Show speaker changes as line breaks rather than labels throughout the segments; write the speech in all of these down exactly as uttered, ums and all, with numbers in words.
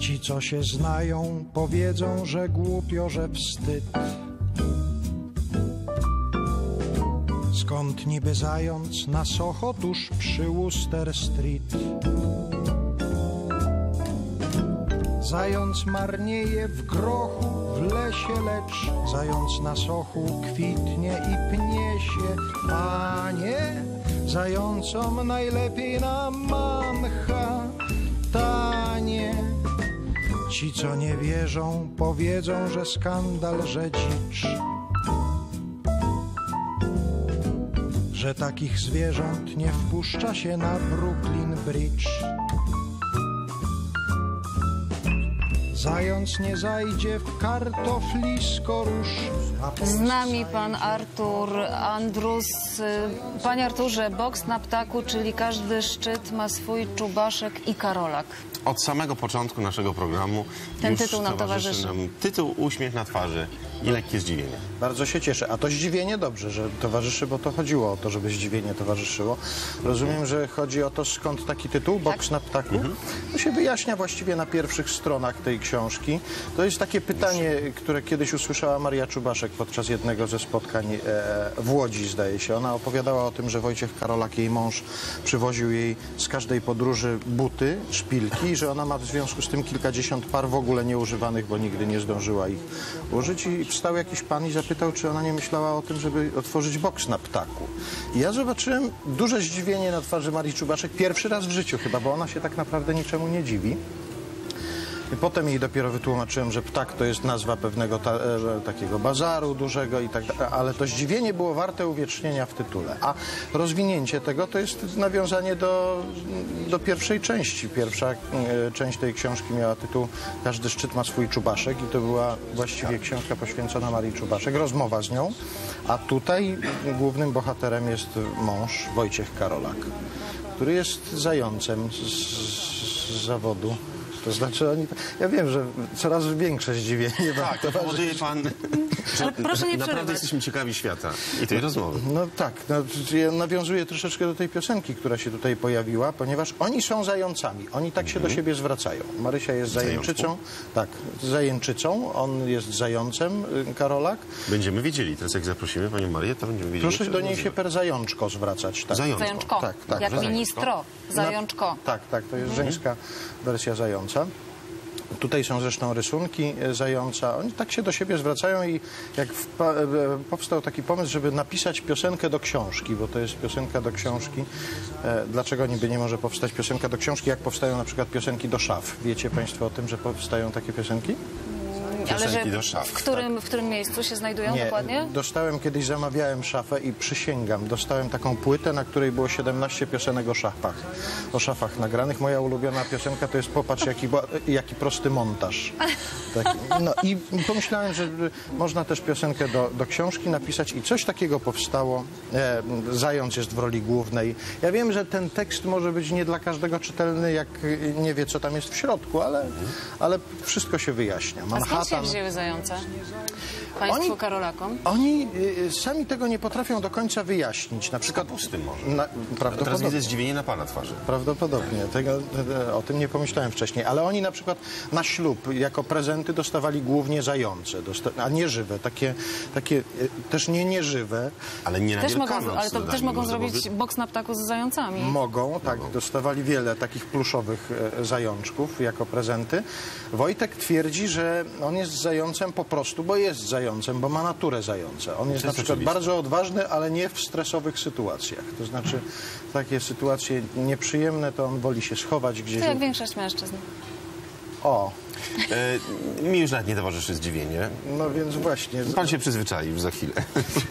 Ci, co się znają, powiedzą, że głupio, że wstyd. Skąd niby zając na Soho tuż przy Wooster Street? Zając marnieje w grochu, w lesie, lecz zając na Sochu kwitnie i pnie się. Panie, zającom najlepiej na Manhattanie. Ci, co nie wierzą, powiedzą, że skandal, że dzicz, że takich zwierząt nie wpuszcza się na Brooklyn Bridge. Zając nie zajdzie w kartoflisko róż.
Z nami pan Artur Andrus. Panie Arturze, boks na ptaku, czyli każdy szczyt ma swój czubaszek i karolak.
Od samego początku naszego programu
ten
już
tytuł nam towarzyszy.
Nam tytuł Uśmiech na twarzy i lekkie zdziwienie.
Bardzo się cieszę. A to zdziwienie dobrze, że towarzyszy, bo to chodziło o to, żeby zdziwienie towarzyszyło. Rozumiem, że chodzi o to, skąd taki tytuł, boks tak. na ptaku. Mhm. To się wyjaśnia właściwie na pierwszych stronach tej książki. To jest takie pytanie, które kiedyś usłyszała Maria Czubaszek podczas jednego ze spotkań e, w Łodzi, zdaje się. Ona opowiadała o tym, że Wojciech Karolak, jej mąż, przywoził jej z każdej podróży buty, szpilki, i że ona ma w związku z tym kilkadziesiąt par w ogóle nieużywanych, bo nigdy nie zdążyła ich użyć. I wstał jakiś pan i zapytał, czy ona nie myślała o tym, żeby otworzyć boks na ptaku. I ja zobaczyłem duże zdziwienie na twarzy Marii Czubaszek, pierwszy raz w życiu chyba, bo ona się tak naprawdę niczemu nie dziwi. I potem jej dopiero wytłumaczyłem, że ptak to jest nazwa pewnego ta, e, takiego bazaru dużego i tak dalej, ale to zdziwienie było warte uwiecznienia w tytule. A rozwinięcie tego to jest nawiązanie do, do pierwszej części. Pierwsza e, część tej książki miała tytuł Każdy szczyt ma swój czubaszek i to była właściwie książka poświęcona Marii Czubaszek, rozmowa z nią, a tutaj głównym bohaterem jest mąż Wojciech Karolak, który jest zającem z, z zawodu. To znaczy, oni, ja wiem, że coraz większe zdziwienie.
Tak, to powoduje pan, że
ale proszę nie
naprawdę
przerywać.
jesteśmy ciekawi świata i tej rozmowy.
No tak, no, ja nawiązuję troszeczkę do tej piosenki, która się tutaj pojawiła, ponieważ oni są zającami, oni tak się mm. do siebie zwracają. Marysia jest zajęczycą, tak, zajęczycą, on jest zającem, Karolak.
Będziemy wiedzieli, teraz jak zaprosimy panią Marię, to będziemy wiedzieli.
Proszę do niej się per zajączko zwracać. Tak.
Zajączko.
Zajączko,
tak, tak,
jak
zajączko.
ministro, zajączko.
No, tak, tak, to jest żeńska wersja zająca. Tutaj są zresztą rysunki zająca. Oni tak się do siebie zwracają i jak powstał taki pomysł, żeby napisać piosenkę do książki, bo to jest piosenka do książki. E, dlaczego niby nie może powstać piosenka do książki, jak powstają na przykład piosenki do szaf? Wiecie państwo o tym, że powstają takie piosenki?
Ale że
do szaf,
w, którym,
tak.
w którym miejscu się znajdują
Nie,
dokładnie?
dostałem kiedyś, zamawiałem szafę i przysięgam, dostałem taką płytę, na której było siedemnaście piosenek o szafach, o szafach nagranych. Moja ulubiona piosenka to jest Popatrz, jaki, jaki prosty montaż. Tak, no i pomyślałem, że można też piosenkę do, do książki napisać i coś takiego powstało. E, Zając jest w roli głównej. Ja wiem, że ten tekst może być nie dla każdego czytelny, jak nie wie, co tam jest w środku, ale, ale wszystko się wyjaśnia.
Manhattan. A skąd się wzięły zające? Państwu
Oni,
Karolakom?
Oni y, sami tego nie potrafią do końca wyjaśnić. Na przykład
kapusty może.
Na, prawdopodobnie.
Teraz widzę zdziwienie na pana twarzy.
Prawdopodobnie. Tego, o tym nie pomyślałem wcześniej. Ale oni na przykład na ślub jako prezenty dostawali głównie zające, dosta a nie żywe. Takie, takie y, też nie nieżywe.
Ale nie na
też mogą,
Wielkanoc.
Ale to też mogą zrobić być... boks na ptaku z zającami.
Mogą, tak.
Mogą.
Dostawali wiele takich pluszowych e, zajączków jako prezenty. Wojtek twierdzi, że on jest zającem po prostu, bo jest zającem, bo ma naturę zająca. On jest, jest na przykład oczywiste. bardzo odważny, ale nie w stresowych sytuacjach. To znaczy takie sytuacje nieprzyjemne, to on woli się schować gdzieś.
To jak większość mężczyzn.
O.
E, mi już nawet nie towarzyszy zdziwienie.
No więc właśnie.
Pan się przyzwyczai już za chwilę.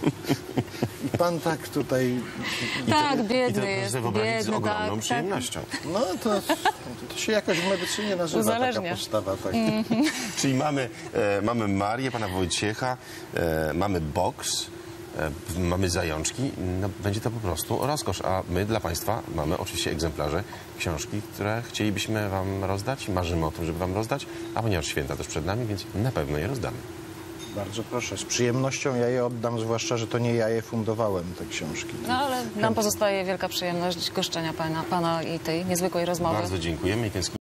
I pan tak tutaj...
Tak,
to,
biedny jest,
biedny,
biedny,
z ogromną
tak,
przyjemnością.
No to, to się jakoś w medycynie nazywa
Uzależnia.
taka postawa. Tak.
Mm -hmm.
Czyli mamy, e, mamy Marię, pana Wojciecha, e, mamy boks, e, mamy zajączki. No, będzie to po prostu rozkosz. A my dla państwa mamy oczywiście egzemplarze książki, które chcielibyśmy wam rozdać. Marzymy o tym, żeby wam rozdać, a ponieważ święta też przed nami, więc na pewno je rozdamy.
Bardzo proszę, z przyjemnością ja je oddam, zwłaszcza, że to nie ja je fundowałem, te książki.
No ale nam pozostaje wielka przyjemność goszczenia pana, pana i tej niezwykłej rozmowy.
Bardzo dziękujemy i tęsknimy.